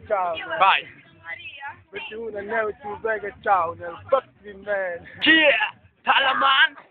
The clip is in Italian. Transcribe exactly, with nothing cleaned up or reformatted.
ciao. Vai. ventiuno, ne vega, ciao, nel fucking man. Yeah, talla man.